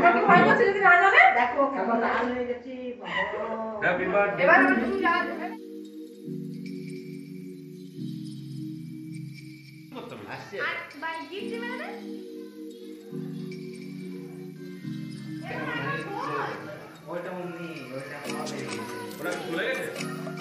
কি ভয় করছে যদি না জানে? দেখো কেমন লাল হয়ে গেছে বাবা। Happy birthday. এবার তুমি যা দেবে। আসছে আর বাই গিফট দিবে না? ওইটা উনি ওইটা হবে ওরা ভুলে গেছে।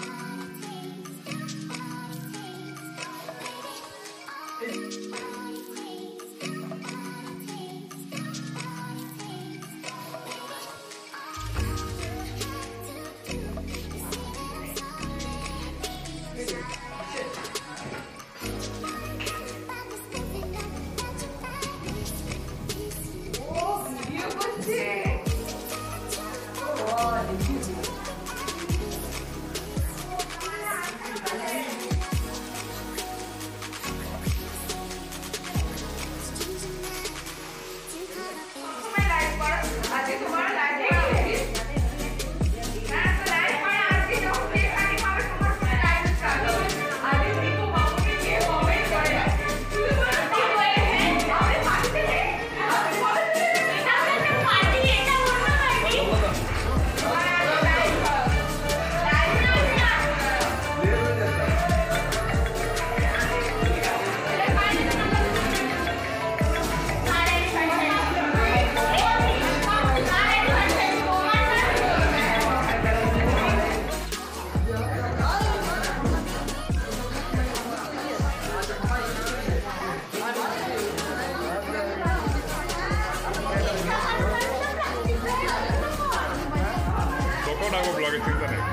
ব্লগে চিন্তা নেই।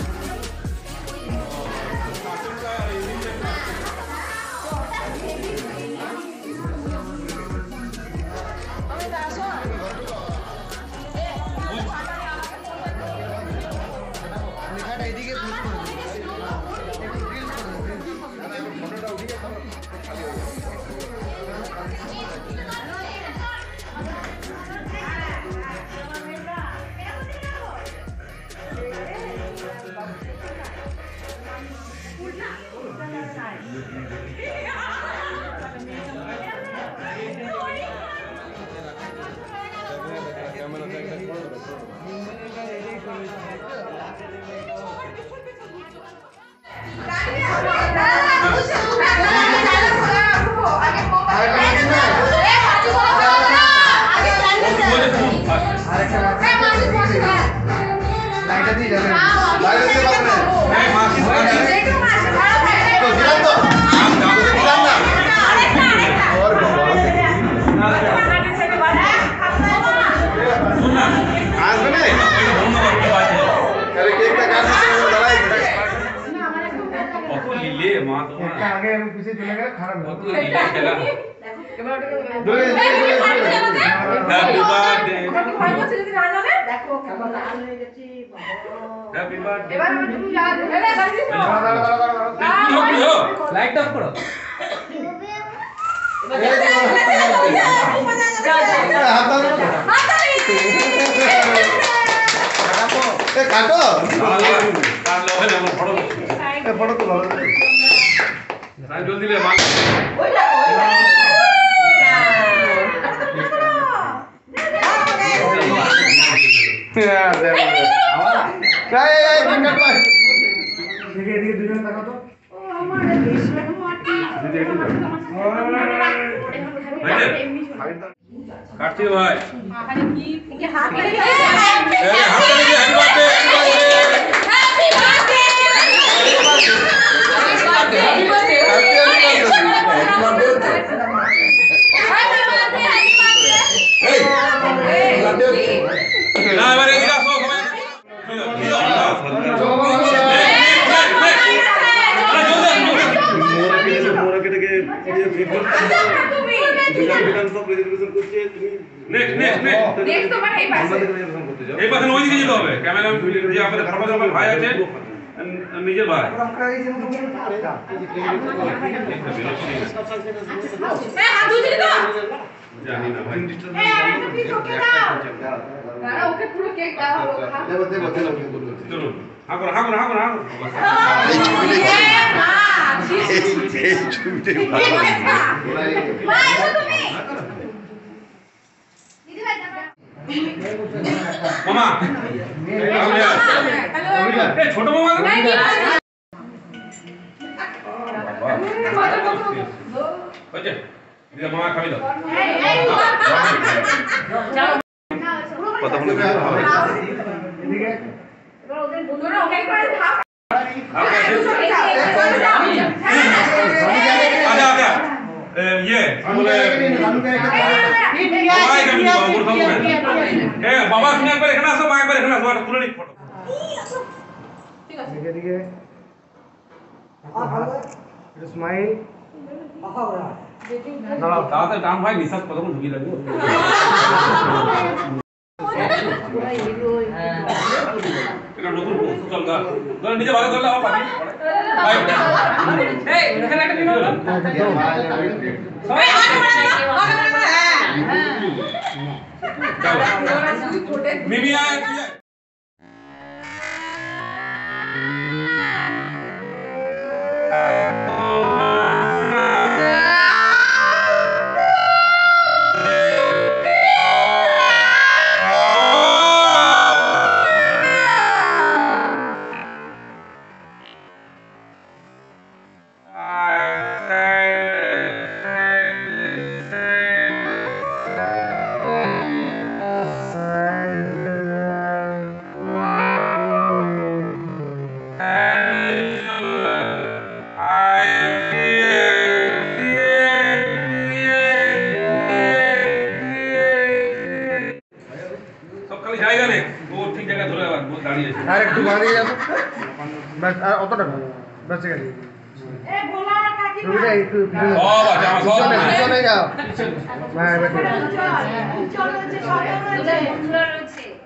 आगे हम पीछे चले गए खराब हो तो ये चला हैप्पी बर्थडे কি ভয় করছে যদি না জানে? দেখো কেমন লাল হয়ে গেছে বাবা। Happy birthday. এবার তুমি যা দেবে না গাড়ি দিছো। लाइट ऑफ करो काटो फोटो तो जल्दी ले मार काटती भाई भाई আছে নিজের ভাই জানি না ভাই ওকে পুরো কেক দাও চলুন হাগর হাগর হাগর হাগর এই ছবিটাই ভালো ভাই তুমি দিদি ভাই মামা এই ছোট মামা না? হয়েছে দিদা মামা খাবি দাও কথা বলে বের হবে এদিকে তোরা ওকে করে থাক আচ্ছা আচ্ছা ইয়ে বলে বাবা তুমি একবার এখানে আসো মা একবার এখানে আসো একটা তুলে নিই ফটো এদিকে এদিকে স্মাইল দাঁড়াও তাড়াতাড়ি টান ভাই নিঃশ্বাস কতক্ষণ ঢুকিয়ে লাগবে এটা নতুন চল গা ধরে নিজে ভালো করলে আমার পাবি এই এখানে একটা দিন হলো সবাই মিমি আয় সবখালি জায়গা নেই ও ঠিক জায়গায় ধরে দাঁড়িয়ে আছে আর একটু বাঁ দিকে যাবো বাস আর অতটা বাস গেল একটু সব আছে আমার সব পিছনে যাও হ্যাঁ চল চল চল রয়েছে